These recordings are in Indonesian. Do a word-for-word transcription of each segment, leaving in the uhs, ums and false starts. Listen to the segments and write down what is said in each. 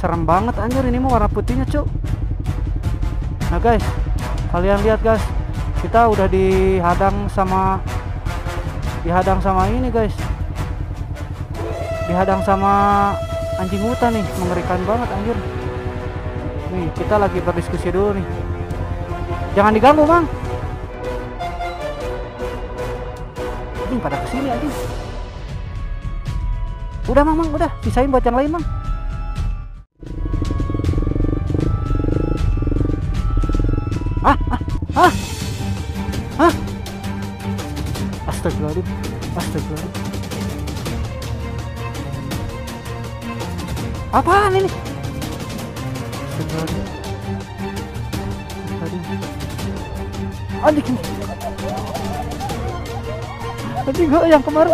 serem banget anjir, ini mah warna putihnya cuk. Nah guys, kalian lihat guys, kita udah dihadang sama dihadang sama ini guys, dihadang sama anjing hutan nih, mengerikan banget anjir. Nih kita lagi berdiskusi dulu nih, jangan diganggu mang. Anjing pada kesini anjing. Udah mang, mang udah sisain buat yang lain mang. Ah, ah, ah, ah. Astagfirullahaladzim, astagfirullahaladzim. Apaan ini? Astagfirullahaladzim. Anjing, anjing gue yang kemarin.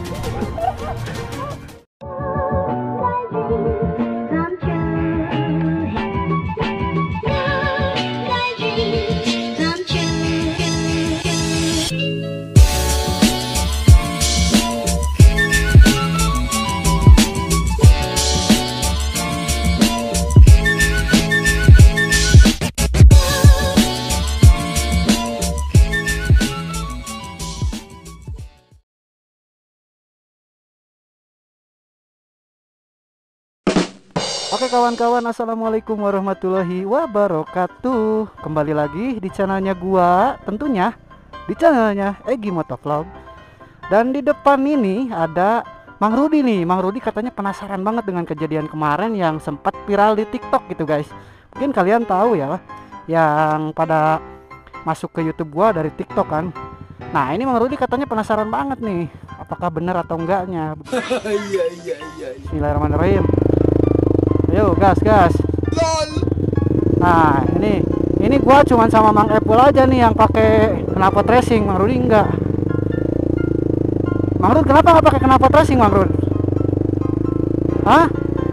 Oke kawan-kawan, assalamualaikum warahmatullahi wabarakatuh. Kembali lagi di channelnya gua, tentunya di channelnya Egi Motovlog. Dan di depan ini ada Mang Rudi nih. Mang Rudi katanya penasaran banget dengan kejadian kemarin yang sempat viral di TikTok gitu guys. Mungkin kalian tahu ya, yang pada masuk ke YouTube gua dari TikTok kan. Nah ini Mang Rudi katanya penasaran banget nih, apakah benar atau enggaknya. Iya iya iya. Bismillahirrahmanirrahim. Ayo gas gas. Nah ini ini gua cuman sama Mang Epul aja nih yang pakai knalpot racing. Mang Rudi enggak. Mang Rud kenapa nggak pakai knalpot racing Mang Rud? Hah?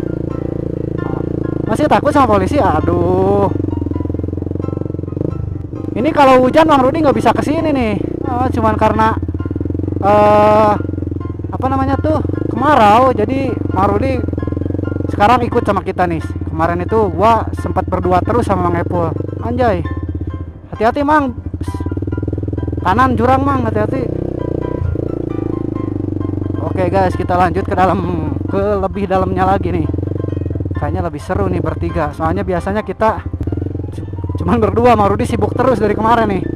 Masih takut sama polisi? Aduh. Ini kalau hujan Mang Rudi nggak bisa kesini nih. Oh, cuman karena uh, apa namanya tuh kemarau, jadi Mang Rudi sekarang ikut sama kita nih. Kemarin itu gua sempat berdua terus sama Mang Epul. Anjay. Hati-hati Mang. Kanan jurang Mang, hati-hati. Oke guys, kita lanjut ke dalam, ke lebih dalamnya lagi nih. Kayaknya lebih seru nih bertiga. Soalnya biasanya kita cuman berdua. Mang Rudi sibuk terus dari kemarin nih.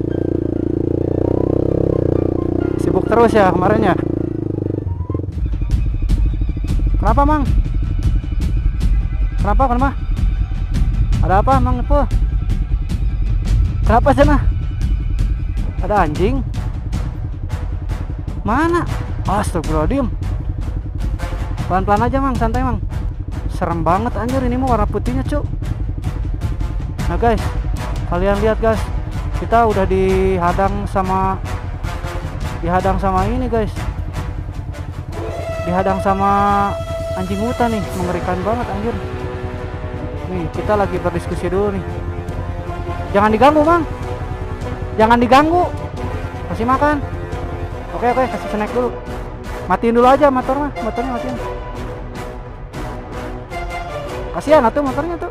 Sibuk terus ya kemarinnya. Kenapa Mang? Kenapa kenapa? Ada apa Mang Epul? Kenapa sana? Ada anjing? Mana? Astagfirullahaladzim. Pelan-pelan aja Mang, santai Mang. Serem banget anjir, ini mah warna putihnya cuk. Nah guys, kalian lihat guys, kita udah dihadang sama Dihadang sama ini guys, Dihadang sama anjing hutan nih, mengerikan banget anjir. Nih kita lagi berdiskusi dulu nih, jangan diganggu Mang, jangan diganggu, kasih makan. Oke oke, kasih snack dulu. Matiin dulu aja motor mah, motornya matiin. Kasihan atuh motornya tuh.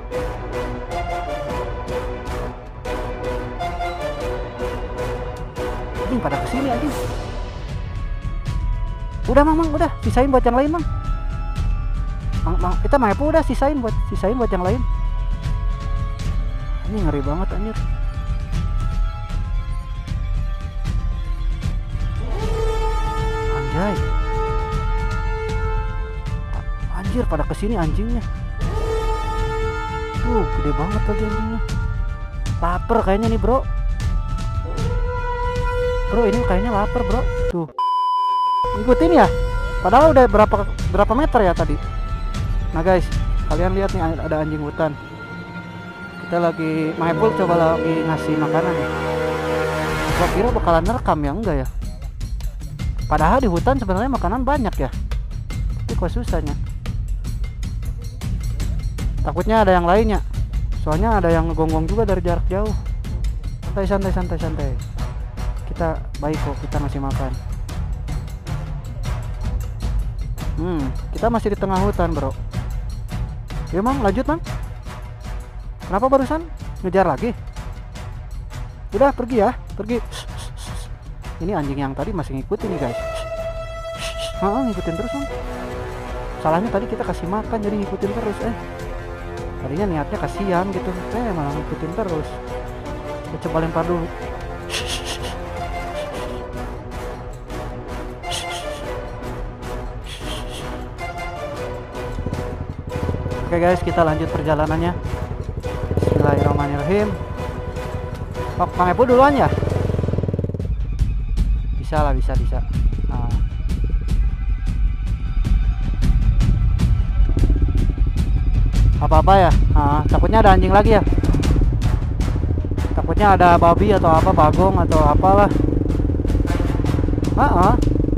Anjing pada kesini anjing. Udah Mang, Mang udah sisain buat yang lain Mang. Mang, mang, kita Mang Epul udah sisain buat sisain buat yang lain. Ini ngeri banget anjir. Anjay. Anjir pada kesini anjingnya. Tuh gede banget lagi anjingnya. Lapar kayaknya nih bro. Bro ini kayaknya lapar bro. Tuh. Ikutin ya. Padahal udah berapa berapa meter ya tadi. Nah guys, kalian lihat nih ada anjing hutan. Kita lagi, Mang Epul coba lagi ngasih makanan. Gua kira bakalan nerekam ya, enggak ya. Padahal di hutan sebenarnya makanan banyak ya. Tapi kok susahnya. Takutnya ada yang lainnya. Soalnya ada yang ngegonggong juga dari jarak jauh. Santai santai santai santai. Kita baik kok, kita ngasih makan. Hmm, kita masih di tengah hutan bro. Ya Mang, lanjut Mang. Kenapa barusan ngejar lagi? Udah pergi ya, pergi. Ini anjing yang tadi masih ngikutin nih guys. Ah, ngikutin terus Mang. Salahnya tadi kita kasih makan jadi ngikutin terus. Eh, tadinya niatnya kasihan gitu, eh malah ngikutin terus. Kita coba lempar dulu. Oke guys, kita lanjut perjalanannya. Bismillahirrahmanirrahim. Oh, Kang Epo duluan ya? Bisa lah, bisa, bisa. Nah. Apa-apa ya? Nah, takutnya ada anjing lagi ya? Takutnya ada babi atau apa, bagong atau apalah. Ah, ah.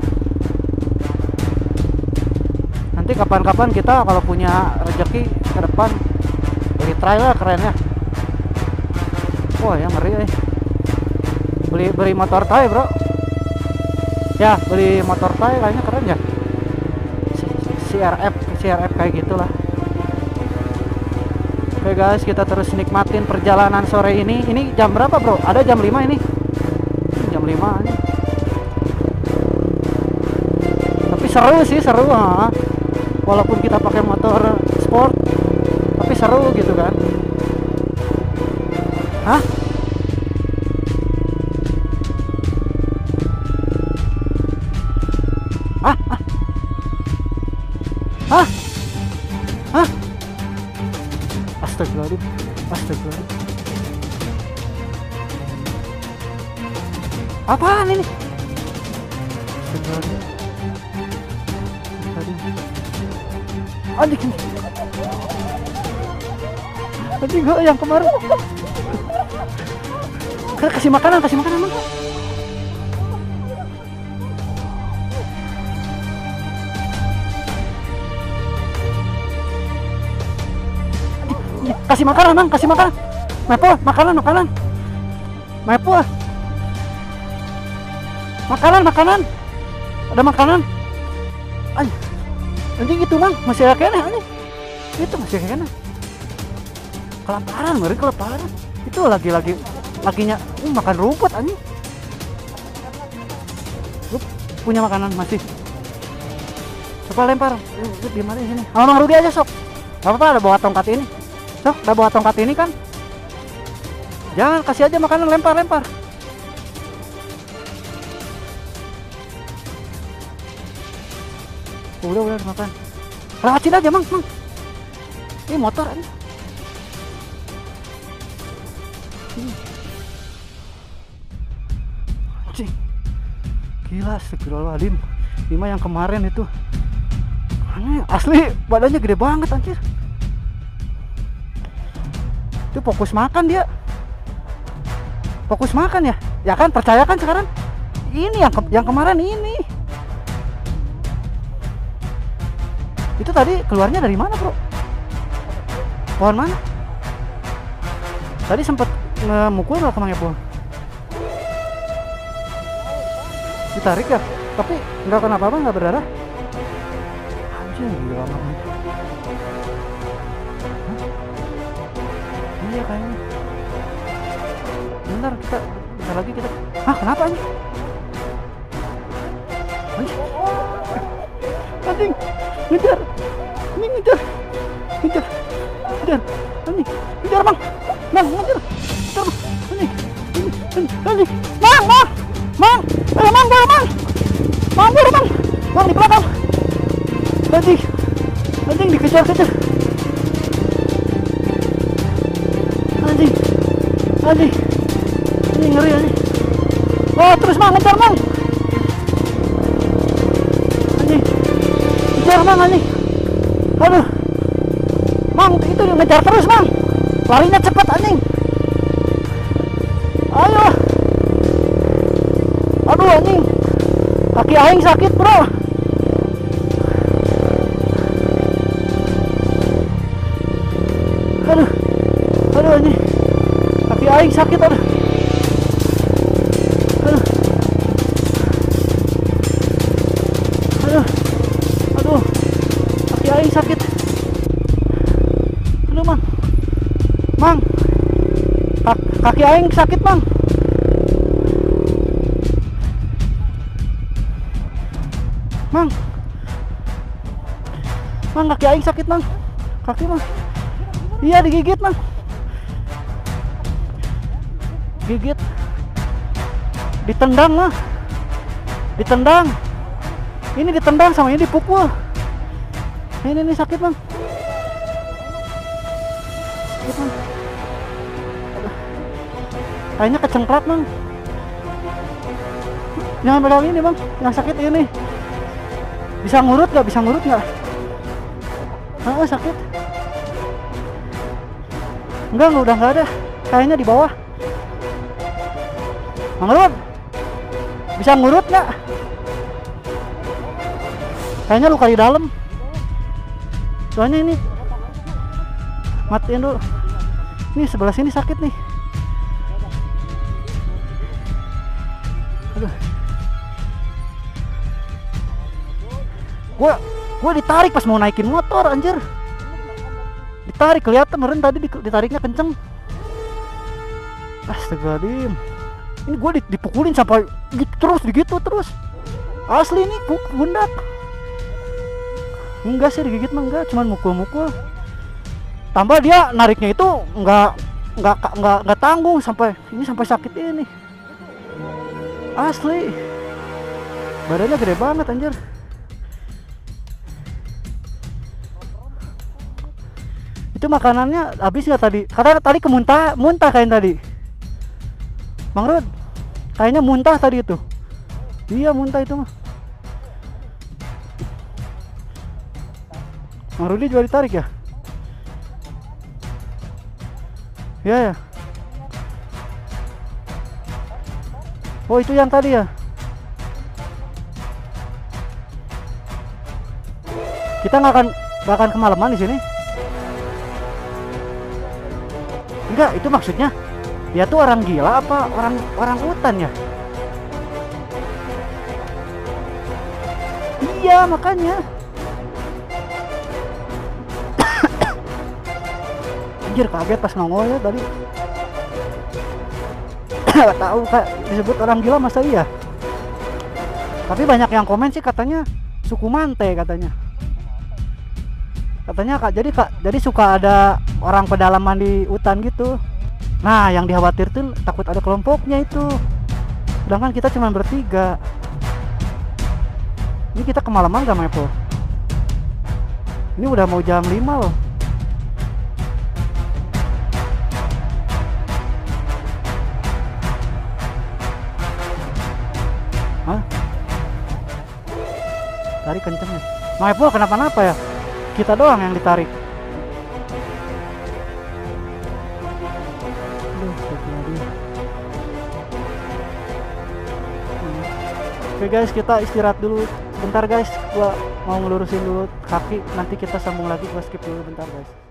Nanti kapan-kapan kita kalau punya rezeki ke depan beli trailer keren ya. Wah ya ngeri eh. Beli beli motor Thai bro. Ya beli motor Thai kayaknya keren ya. C R F C R F kayak gitulah. Oke guys, kita terus nikmatin perjalanan sore ini. Ini jam berapa bro? Ada jam lima ini. Jam lima ini. Tapi seru sih, seru ha. Walaupun kita pakai motor sport, tapi seru gitu kan. Hah? Hah? Hah? Hah? Astagfirullahaladzim. Astagfirullahaladzim. Apaan ini? Astagfirullahaladzim. Anjing, anjing gue yang kemarin. Kasih makanan, kasih makanan Mang. Kasih makanan Mang, kasih makanan. Mepo, makanan, makanan. Mepo. Makanan, makanan. Ada makanan. Anjing. Anjing itu Mang, masih ada kena anjing. Itu masih ada kena. Kelaparan, meri kelaparan. Itu lagi-lagi laginya uh, makan rumput anjing. Lu punya makanan masih. Coba lempar. Lu di mana sini? Sama Mang Rudi aja sok. Enggak apa-apa, ada bawa tongkat ini. Sok, ada bawa tongkat ini kan. Jangan kasih aja makanan, lempar-lempar. Udah udah makan. Lewatin aja Mang, Mang. Ini motor ini. Anjing. Gila, astagfirullahaladzim. Lima yang kemarin itu. Aneh, asli badannya gede banget anjir. Itu fokus makan dia. Fokus makan ya. Ya kan, percaya kan sekarang. Ini yang ke yang kemarin ini. Itu tadi keluarnya dari mana bro? Pohon mana? Tadi sempat ngemukul nggak ke Mang Epo? Ditarik ya? Tapi nggak kenapa-apa, nggak berdarah? Anjir, gila banget. Iya kayaknya. Bentar kita, bentar lagi kita. Hah, kenapa anjing? Anjing. Anjing. Ngejar, ini ngejar, ngejar, ngejar, anjing, ngejar Mang, Mang, ngejar, ngejar, anjing, anjing, Mang, Mang, Mang, eh Mang, buru Mang, Mang, buru Mang, Mang di belakang, anjing, anjing dikejar-kejar, anjing, anjing, anjing ngeri anjing, oh terus Mang, ngejar Mang. Ngejar Mang anjing. Aduh. Mang itu ngejar terus Mang. Larinya cepat anjing. Ayo. Aduh anjing. Kaki aing sakit, bro. Aduh. Aduh anjing. Kaki aing sakit, aduh. Aduh. Aduh. Aduh. Kaki aing sakit. Mang, Kak, kaki aing sakit Mang. Mang, Mang kaki aing sakit Mang. Kaki Mang. Iya digigit Mang. Gigit. Ditendang Mang. Ditendang. Ini ditendang sama ini dipukul. Ini ini sakit Mang. Sakit Mang. Aduh. Kayaknya kecengklak Mang. Jangan pegang ini Bang, yang sakit ini. Bisa ngurut nggak? Bisa ngurut nggak? Ah sakit. Enggak, udah nggak ada. Kayaknya di bawah. Mang Rud, bisa ngurut nggak? Kayaknya luka di dalam. Soalnya ini matiin dulu. Ini sebelah sini sakit nih. Aduh. Gua gua ditarik pas mau naikin motor anjir. Ditarik, kelihatan meren tadi ditariknya kenceng. Astagfirullahaladzim. Ini gue dipukulin sampai gitu terus begitu terus. Asli ini pundak. Enggak sih digigit mah enggak, cuman mukul-mukul. Tambah dia nariknya itu enggak enggak enggak enggak tanggung sampai ini sampai sakit ini. Asli. Badannya gede banget anjir. Itu makanannya habis nggak tadi? Karena tadi kemuntah, muntah kayak tadi. Mang Rud, kayaknya muntah tadi itu. Iya muntah itu mah. Mang Rudi juga ditarik ya? Iya ya. Oh itu yang tadi ya? Kita nggak akan nggak akan kemalaman di sini. Enggak, itu maksudnya dia tuh orang gila apa orang orang hutan ya? Iya makanya. Anjir kaget pas nongol ya tadi. Tahu kak disebut orang gila masa iya? Tapi banyak yang komen sih katanya suku Mante katanya. Katanya kak jadi kak jadi suka ada orang pedalaman di hutan gitu. Nah yang dikhawatirkan takut ada kelompoknya itu. Sedangkan kita cuma bertiga. Ini kita kemalaman gak Mepo? Ini udah mau jam lima loh. Hah? Tarik kencengnya. Mepo kenapa-napa ya? Kita doang yang ditarik. Oke guys, kita istirahat dulu bentar guys. Gua mau ngelurusin dulu kaki, nanti kita sambung lagi. Gua skip dulu bentar guys.